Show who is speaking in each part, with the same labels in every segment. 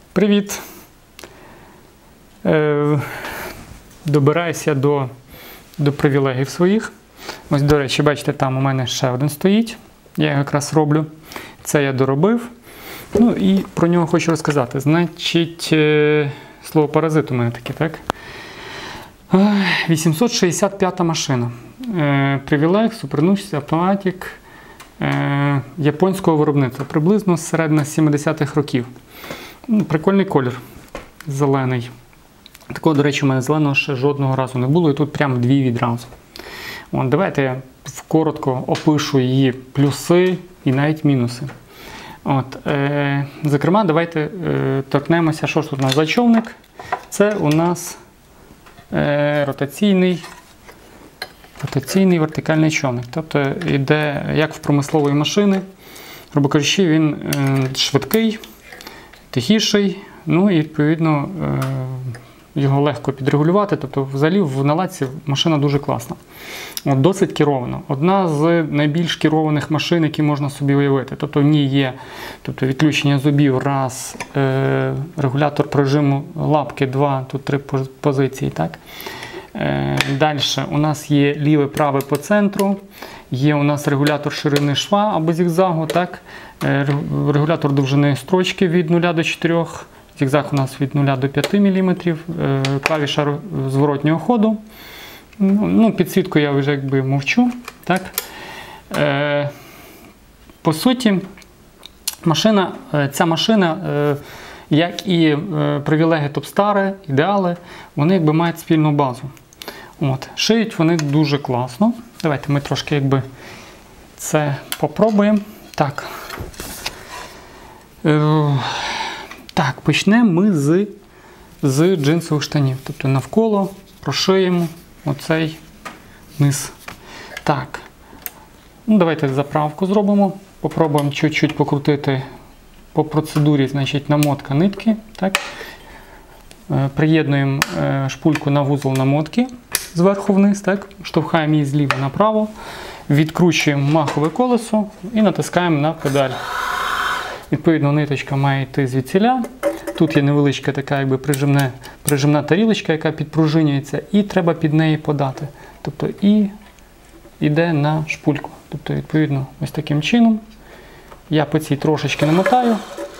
Speaker 1: Привіт! Добираюся до привілегів своїх. Ось, до речі, бачите, там у мене ще один стоїть. Я його якраз роблю. Це я доробив. Ну і про нього хочу розказати. Значить, слово паразит у мене таке, так? 865 машина. Привілег, Super Automatic японського виробництва. Приблизно з середини 70-х років. Прикольний колір. Зелений. Такого, до речі, у мене зеленого ще жодного разу не було. І тут прямо дві відразу. Давайте я коротко опишу її плюси і навіть мінуси. Зокрема, давайте торкнемося, що ж тут у нас за човник. Це у нас ротаційний вертикальний човник. Тобто йде, як в промислової машини. Грубо кажучи, він швидкий, тихіший, ну і відповідно його легко підрегулювати. Тобто взагалі в наладці машина дуже класна. Досить керована. Одна з найбільш керованих машин, які можна собі уявити. Тобто в ній є відключення зубів, раз, регулятор прижиму лапки, два, тут 3 позиції. Так? Далі у нас є ліве, праве по центру, є у нас регулятор ширини шва або зігзагу, так? Регулятор довжини строчки від 0 до 4, зігзаг у нас від 0 до 5 мм, клавіша зворотнього ходу. Підсвітку я вже якби мовчу. Так? По суті, ця машина, як і привілеги Топстари, ідеали, вони якби мають спільну базу. Шиють вони дуже класно. Давайте ми трошки якби це попробуємо. Так, почнемо ми з джинсових штанів. Тобто навколо прошиємо оцей низ. Так, давайте заправку зробимо. Попробуємо чуть-чуть покрутити по процедурі, значить, намотка нитки. Так. Приєднуємо шпульку на вузол намотки зверху вниз, так. Штовхаємо її зліва направо, відкручуємо махове колесо і натискаємо на педаль. Відповідно, ниточка має йти звідсіля. Тут є невеличка така якби прижимна тарілочка, яка підпружинюється, і треба під неї подати. Тобто і йде на шпульку. Тобто, відповідно, ось таким чином. Я по цій трошечки намотаю.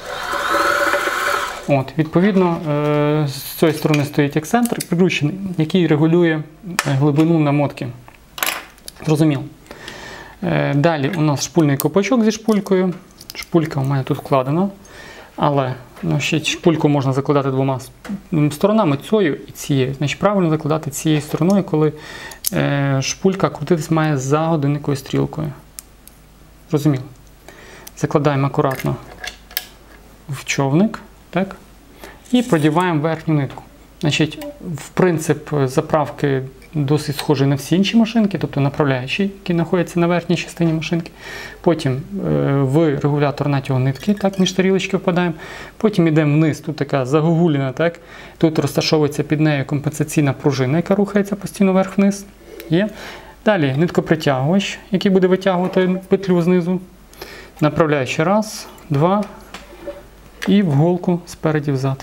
Speaker 1: Відповідно, з цієї сторони стоїть ексцентрик прикручений, який регулює глибину намотки. Зрозуміло. Далі у нас шпульний ковпачок зі шпулькою. Шпулька у мене тут вкладена, але ще шпульку можна закладати двома сторонами, цією і цією. Значить, правильно закладати цією стороною, коли шпулька крутитись має за годинниковою стрілкою. Зрозуміло. Закладаємо акуратно в човник, так? І продіваємо верхню нитку. Значить, в принцип заправки досить схожий на всі інші машинки, тобто направляючий, який знаходиться на верхній частині машинки. Потім в регулятор натягу нитки, так, між тарілочки впадаємо. Потім йдемо вниз, тут така загогуліна, так. Тут розташовується під нею компенсаційна пружина, яка рухається постійно вверх-вниз. Є. Далі ниткопритягувач, який буде витягувати петлю знизу. Направляючи раз, два і в голку спереді взад.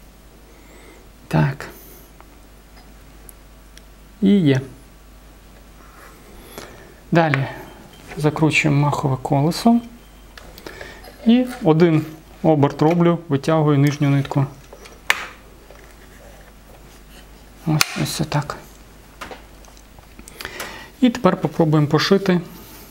Speaker 1: Так. І є. Далі закручуємо махове колесо. І один оберт роблю, витягую нижню нитку. Ось так. І тепер попробуємо пошити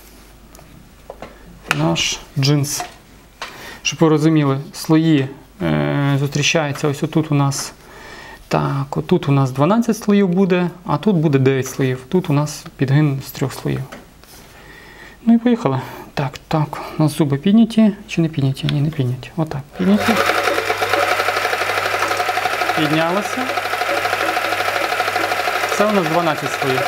Speaker 1: наш джинс. Щоб ви розуміли, слої зустрічаються ось отут у нас. Так, отут у нас 12 слоїв буде, а тут буде 9 слоїв. Тут у нас підгин з 3 слоїв. Ну і поїхали. Так, у нас зуби підняті чи не підняті? Ні, не підняті. Отак, підняті. Піднялися. Це у нас 12 слоїв.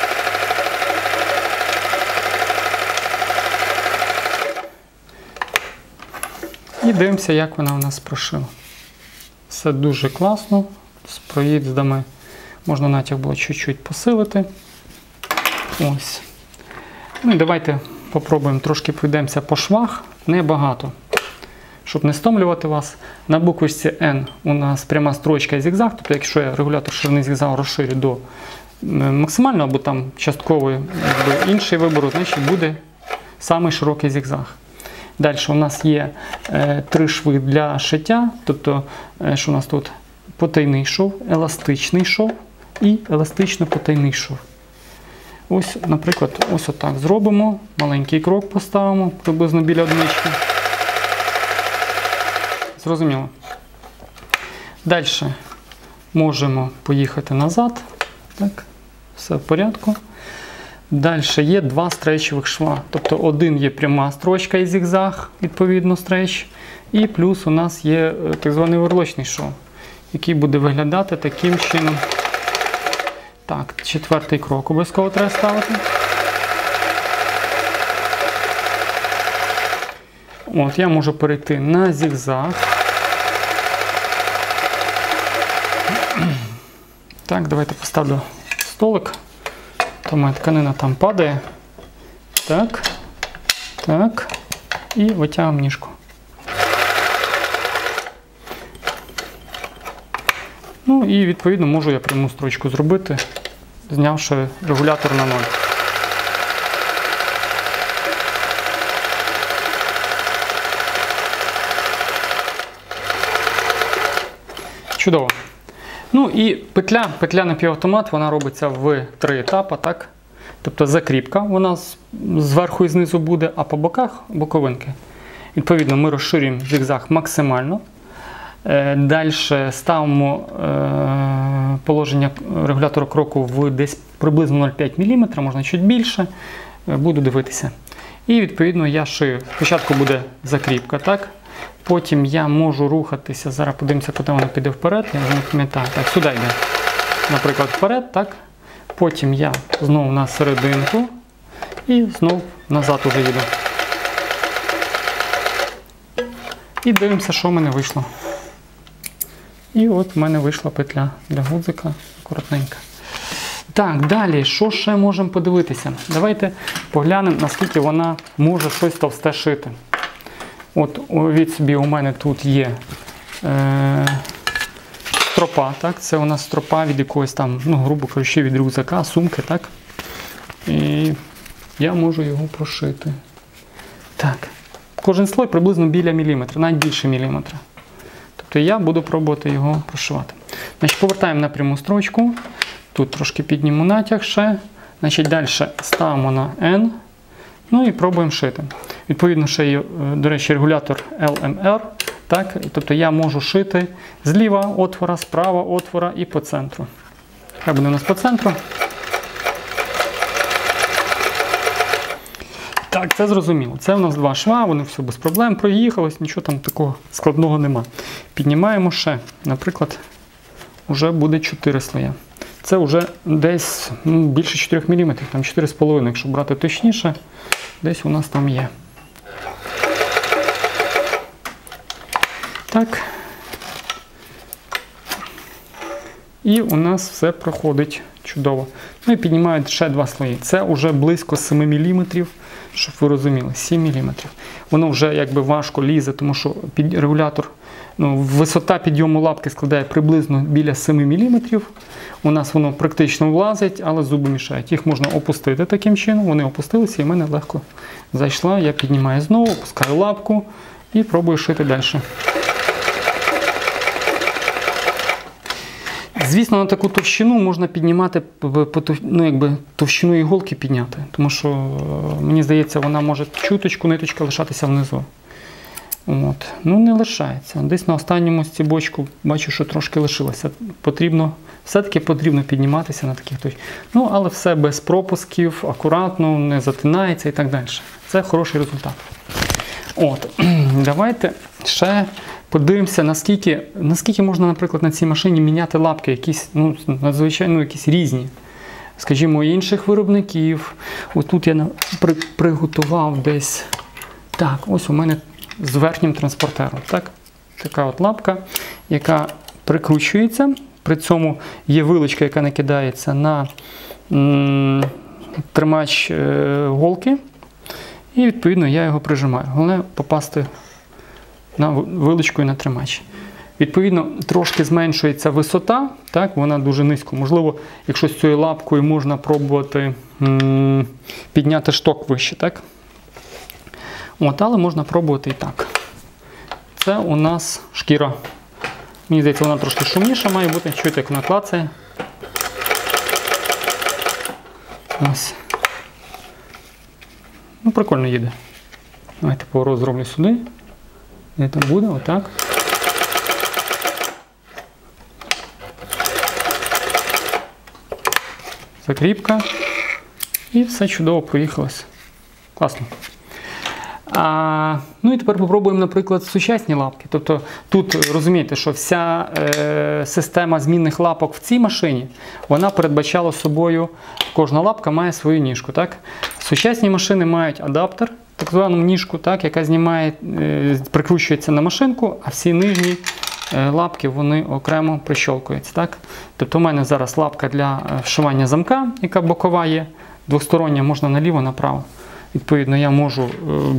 Speaker 1: І дивимося, як вона у нас прошила. Все дуже класно. З проїздами можна натяг було чуть-чуть посилити. Ось. Ну і давайте попробуємо трошки пройдемося по швах. Небагато. щоб не стомлювати вас. На буквочці N у нас пряма строчка і зігзаг, тобто якщо я регулятор ширини зігзагу розширю до максимального або там часткової, або інший вибору, значить буде самий широкий зігзаг. Далі у нас є 3 шви для шиття, тобто що у нас тут потайний шов, еластичний шов і еластично-потайний шов. Ось, наприклад, ось отак зробимо, маленький крок поставимо, приблизно біля одинички. Зрозуміло. Далі можемо поїхати назад. Так, все в порядку. Далі є 2 стрейчових шва. Тобто один є пряма строчка і зігзаг, відповідно стрейч. І плюс у нас є так званий верлочний шов, який буде виглядати таким чином. Так, 4-й крок обов'язково треба ставити. От, я можу перейти на зігзаг. Так, давайте поставлю столик. То моя тканина там падає. Так. Так. І витягуємо ніжку. Ну і відповідно можу я пряму строчку зробити, знявши регулятор на 0. Чудово. Ну і петля напівавтомат, вона робиться в 3 етапи, так? Тобто закріпка, вона зверху і знизу буде, а по боках боковинки. Відповідно, ми розширюємо зигзаг максимально. Далі ставимо положення регулятора кроку в десь приблизно 0,5 мм, можна чуть більше. Буду дивитися. І відповідно я шию. Спочатку буде закріпка, так? Потім я можу рухатися, зараз подивимося, куди воно піде вперед, я вже не пам'ятаю. Так, сюди йде, наприклад, вперед, так? Потім я знову на серединку і знову назад уже їду. І дивимося, що в мене вийшло. І от в мене вийшла петля для гудзика, акуратненька. Так, далі, що ще можемо подивитися? Давайте поглянемо, наскільки вона може щось товсте шити. От, уявіть собі, у мене тут є стропа, так? Це у нас стропа від якогось там, ну, грубо кажучи, від рюкзака, сумки, так? І я можу його прошити. Так, кожен слой приблизно біля міліметра, навіть більше міліметра. Тобто я буду пробувати його прошивати. Значить, повертаємо на пряму строчку. Тут трошки підніму натяг ще. Значить, далі ставимо на N. Ну і пробуємо шити. Відповідно, ще є, до речі, регулятор LMR. Так? Тобто я можу шити зліва отвора, справа отвора і по центру. Хай буде у нас по центру. Так, це зрозуміло. Це у нас 2 шва, вони все без проблем проїхалось, нічого там такого складного нема. Піднімаємо ще, наприклад, вже буде 4 слоя. Це вже десь більше 4 мм, там 4,5, якщо брати точніше, десь у нас там є. Так. І у нас все проходить чудово. Ну і піднімають ще 2 слої. Це вже близько 7 мм, щоб ви розуміли, 7 мм. Воно вже якби важко лізе, тому що регулятор, ну, висота підйому лапки складає приблизно біля 7 мм. У нас воно практично влазить, але зуби мішають. Їх можна опустити таким чином, вони опустилися і в мене легко зайшла. Я піднімаю знову, опускаю лапку і пробую шити далі. Звісно, на таку товщину можна піднімати, ну, якби товщину іголки підняти, тому що, мені здається, вона може чуточку, ниточка лишатися внизу. От. Ну, не лишається. Десь на останньому стібочку бачу, що трошки лишилося. Все-таки потрібно підніматися на таких точках. Ну, але все без пропусків, акуратно, не затинається і так далі. Це хороший результат. От. Давайте ще подивимося, наскільки можна, наприклад, на цій машині міняти лапки, якісь, ну, надзвичайно якісь різні. Скажімо, інших виробників. Ось тут я приготував десь, так, ось у мене з верхнім транспортером. Так? Така от лапка, яка прикручується. При цьому є вилочка, яка накидається на тримач голки. І відповідно я його прижимаю. Головне попасти на вилочку і на тримач. Відповідно, трошки зменшується висота, так, вона дуже низько. Можливо, якщо з цією лапкою можна пробувати підняти шток вище, так? От, але можна пробувати і так. Це у нас шкіра. Мені здається, вона трошки шумніша має бути. Чуєте, як вона клацає. Ось. Ну, прикольно їде. Давайте поворот зроблю сюди. Де там буде? Отак. Закріпка. І все чудово проїхалося. Класно. Ну і тепер попробуємо, наприклад, сучасні лапки. Тобто тут розумієте, що вся система змінних лапок в цій машині, вона передбачала собою, кожна лапка має свою ніжку. Так? Сучасні машини мають адаптер, так звану ніжку, так, яка знімає, прикручується на машинку, а всі нижні лапки вони окремо прищолкуються. Так? Тобто у мене зараз лапка для вшивання замка, яка бокова є, двостороння, можна наліво, направо. Відповідно, я можу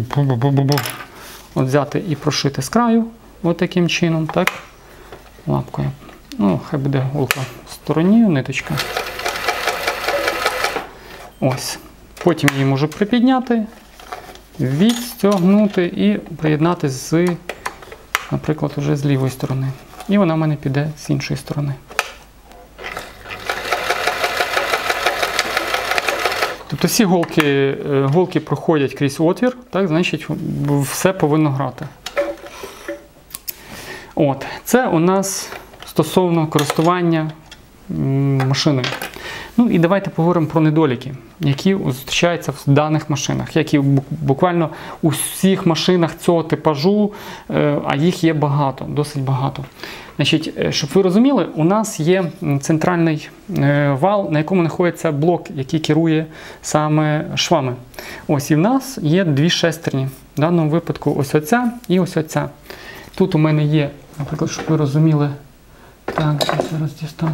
Speaker 1: взяти і прошити з краю, от таким чином, так, лапкою. Ну, хай буде голка в стороні, ниточка. Ось. Потім її можу припідняти, відстягнути і приєднати з, наприклад, уже з лівої сторони. І вона в мене піде з іншої сторони. Тобто всі голки проходять крізь отвір, так, значить все повинно грати. От. Це у нас стосовно користування машиною. Ну і давайте поговоримо про недоліки, які зустрічаються в даних машинах, які буквально у всіх машинах цього типажу, а їх є багато, досить багато. Значить, щоб ви розуміли, у нас є центральний вал, на якому знаходиться блок, який керує саме швами. Ось, і в нас є дві шестерні. В даному випадку ось оця і ось оця. Тут у мене є, наприклад, щоб ви розуміли, так, зараз дістану.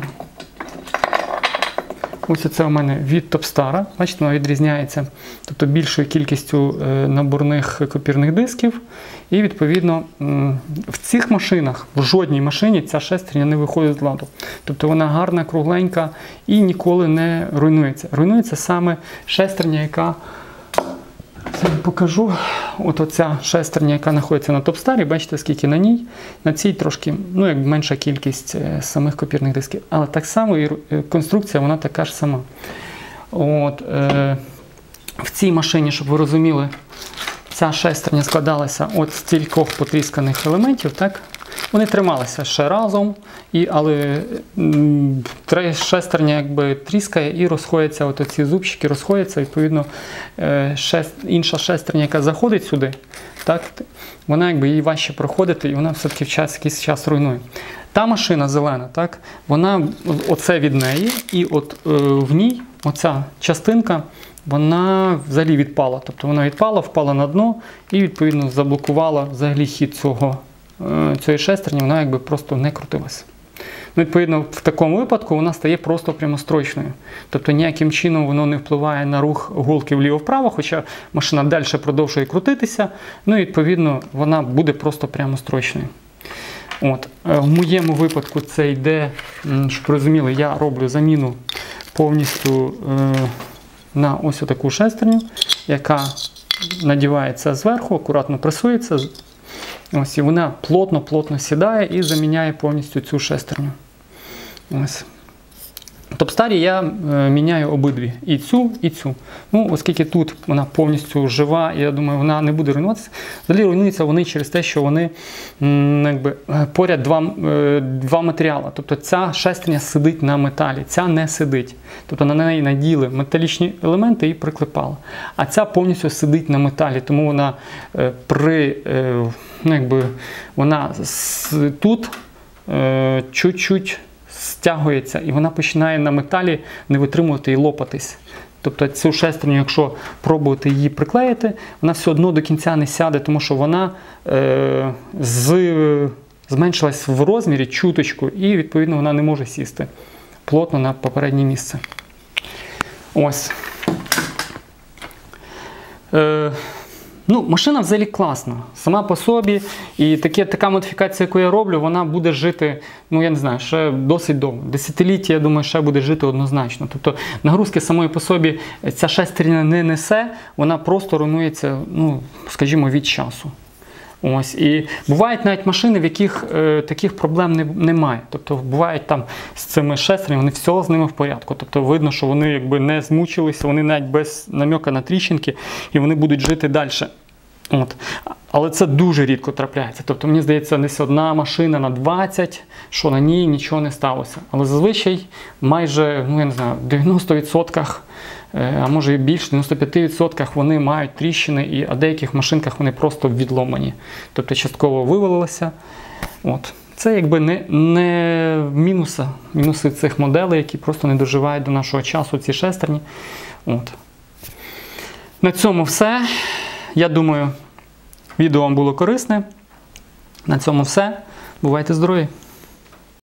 Speaker 1: Ось це у мене від Topstar. Бачите, вона відрізняється, тобто більшою кількістю наборних копірних дисків. І відповідно в цих машинах, в жодній машині ця шестерня не виходить з ладу. Тобто вона гарна, кругленька і ніколи не руйнується. Руйнується саме шестерня, яка, це я покажу, от оця шестерня, яка знаходиться на Topstar, бачите, скільки на ній. На цій трошки, ну, як менша кількість самих копірних дисків. Але так само і конструкція, вона така ж сама. От, в цій машині, щоб ви розуміли, ця шестерня складалася от з кількох потрісканих елементів, так? Вони трималися ще разом, але шестерня якби тріскає і розходяться, от ці зубчики розходяться, відповідно, інша шестерня, яка заходить сюди, так, вона якби їй важче проходити, і вона все-таки якийсь час руйнує. Та машина зелена, так, вона, оце від неї, і от в ній оця частинка, вона взагалі відпала. Тобто вона відпала, впала на дно і, відповідно, заблокувала взагалі хід цієї шестерні, вона якби просто не крутилася. Ну, відповідно, в такому випадку вона стає просто прямострочною. Тобто ніяким чином воно не впливає на рух голки вліво-вправо, хоча машина далі продовжує крутитися, ну і, відповідно, вона буде просто прямострочною. От. В моєму випадку це йде, щоб розуміли, я роблю заміну повністю на ось таку шестерню, яка надівається зверху, акуратно пресується. Ось, і вона плотно сідає і заміняє повністю цю шестерню. Ось. В Topstar я міняю обидві, і цю, і цю. Ну, оскільки тут вона повністю жива, я думаю, вона не буде руйнуватися. Взагалі руйнуються вони через те, що вони якби, поряд два матеріали. Тобто ця шестерня сидить на металі, ця не сидить. Тобто на неї наділи металічні елементи і приклепали. А ця повністю сидить на металі, тому вона вона тут чуть-чуть стягується, і вона починає на металі не витримувати і лопатись. Тобто цю шестерню, якщо пробувати її приклеїти, вона все одно до кінця не сяде, тому що вона зменшилась в розмірі чуточку, і, відповідно, вона не може сісти плотно на попереднє місце. Ось. Ну, машина взагалі класна, сама по собі, і така модифікація, яку я роблю, вона буде жити, ну я не знаю, ще досить довго. Десятиліття, я думаю, ще буде жити однозначно. Тобто нагрузки самої по собі ця шестерня не несе, вона просто руйнується, ну, скажімо, від часу. Ось. І бувають навіть машини, в яких таких проблем немає. Тобто бувають там з цими шестернями, вони все з ними в порядку. Тобто видно, що вони якби не змучилися, вони навіть без намека на тріщинки, і вони будуть жити далі. От. Але це дуже рідко трапляється. Тобто, мені здається, десь одна машина на 20, що на ній нічого не сталося. Але зазвичай майже, ну я не знаю, в 90%, а може і більше, в 95% вони мають тріщини, а в деяких машинках вони просто відломані. Тобто частково вивалилися. От. Це якби не мінуси цих моделей, які просто не доживають до нашого часу, ці шестерні. От. На цьому все. Я думаю, відео вам було корисне. На цьому все. Бувайте здорові!